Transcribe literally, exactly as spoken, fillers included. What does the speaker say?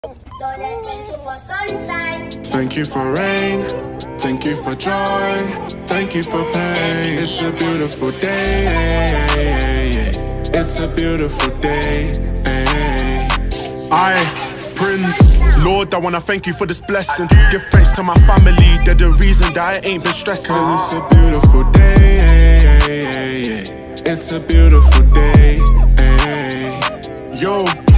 Thank you for sunshine. Thank you for rain. Thank you for joy. Thank you for pain. It's a beautiful day. It's a beautiful day. I, Prince, Lord, I wanna thank you for this blessing. Give thanks to my family, they're the reason that I ain't been stressing. Cause it's a beautiful day. It's a beautiful day. Yo.